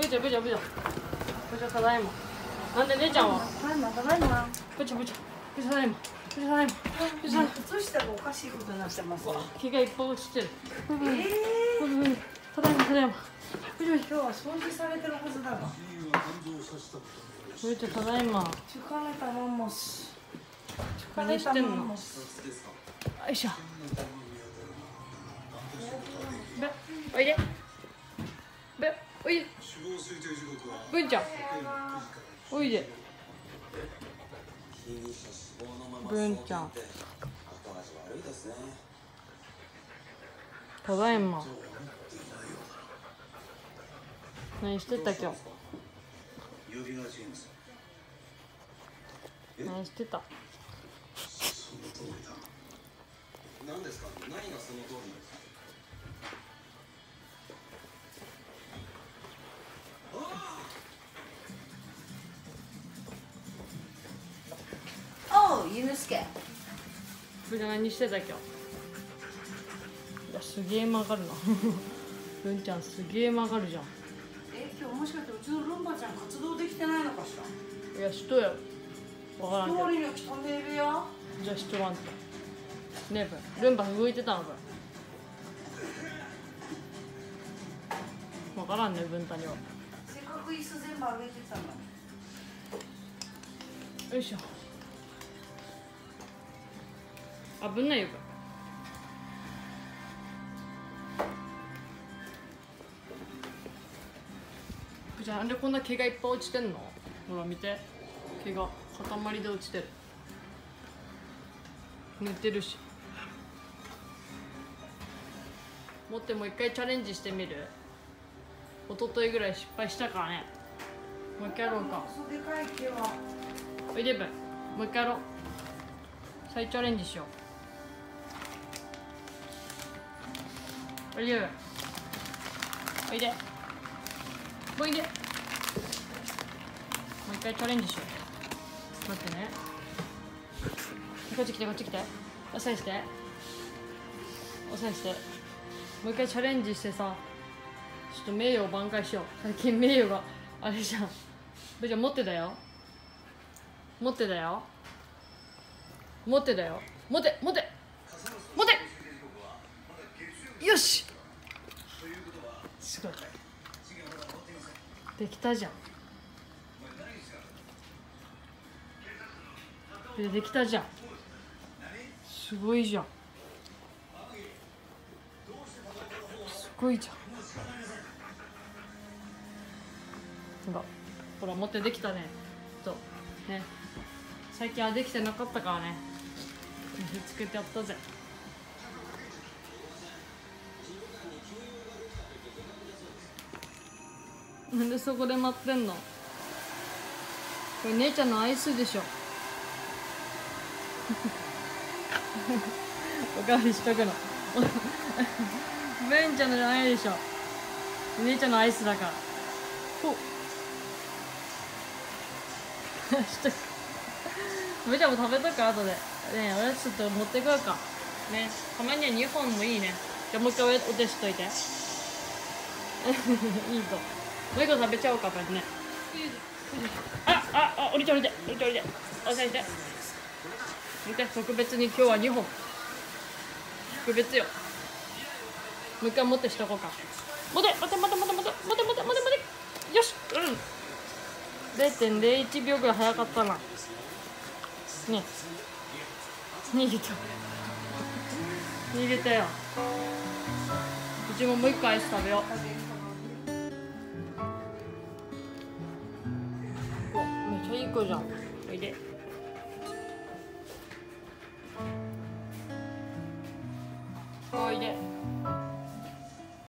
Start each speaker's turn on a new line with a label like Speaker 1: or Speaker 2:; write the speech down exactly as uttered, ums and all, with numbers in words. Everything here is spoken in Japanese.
Speaker 1: ちゃぶちゃぶちゃぶちゃただいま。なんで姉ちゃんは
Speaker 2: ただいまただいま。
Speaker 1: ぶちゃぶちゃぶちゃただいまぶちゃただいまぶちゃただいま。
Speaker 2: 靴下がおかしいことになってます。
Speaker 1: 毛がいっぱい落ちてる。
Speaker 2: ええ。
Speaker 1: ただいまただいま。ぶちゃぶち
Speaker 2: 今日は掃除されてるはずだが。
Speaker 1: ゃぶちゃただいま。
Speaker 2: 疲れたマンモス。
Speaker 1: 何してんの？よいしょ。べ、おいで。べ、おいで。ぶんちゃん。おいで。ぶんちゃん。ただいま。何してた今日？何してた？
Speaker 3: 何ですか？何がその通りですか？
Speaker 2: おう、ゆぬすけ。
Speaker 1: ぶんちゃん何してた今日？いや、すげえ曲がるな。ぶんちゃんすげえ曲がるじゃん。
Speaker 2: え、今日もしかしてうちのルンバちゃん活動できてないのかしら。
Speaker 1: いや、しとや。わからんけど。
Speaker 2: 通りに来たんでいるよ。
Speaker 1: じゃあしとらんと。ねえ、ぶん。ルンバ動いてたのか。わからんね、ぶんたには。
Speaker 2: せっかく椅子全部上げてたの。
Speaker 1: よいしょ。危ないよ。じゃあなんでこんな毛がいっぱい落ちてんの？ほら見て、毛が塊で落ちてる。寝てるし。持ってもう一回チャレンジしてみる？一昨日ぐらい失敗したからね。もう一回やろうか。
Speaker 2: でかい毛は。
Speaker 1: おいでぶん、もう一回やろう。再チャレンジしよう。おいでぶん、おいでおいで。もう一回チャレンジしよう。待ってね。こっち来て、こっち来て。押さえして。押さえして。もう一回チャレンジしてさ、ちょっと名誉を挽回しよう。最近名誉があれじゃん。ぶんちゃん持ってたよ。持ってたよ。持ってたよ。持て持て持て。よし。すごい。できたじゃん。でできたじゃん。すごいじゃん。すごいじゃん。ほら、ほら持ってできたね。とね。最近はできてなかったからね。見つけてやったぜ。なんでそこで待ってんの？これ姉ちゃんのアイスでしょ。おかわりしとくの。ベンちゃんのじゃないでしょ。姉ちゃんのアイスだから。ほっ。しとく。ベンちゃんも食べとくか後で。ねえ、おやつちょっと持ってこようか。ね、たまにはにほんもいいね。じゃあもう一回お手しといて。いいと。もう一個食べちゃおうか、これね。あ、あ、あ、降りて降りて、降りて降りて。押さえて。見て、特別に今日はにほん。特別よ。もう一回持ってしとこうか。持て、待て、待て、待て、待て、待て、待て、待て、待て。よし、うん。れいてんれいいちびょうぐらい早かったな。ね。逃げた。逃げたよ。うちももう一個アイス食べよう。お、めっちゃいい子じゃん。おいで。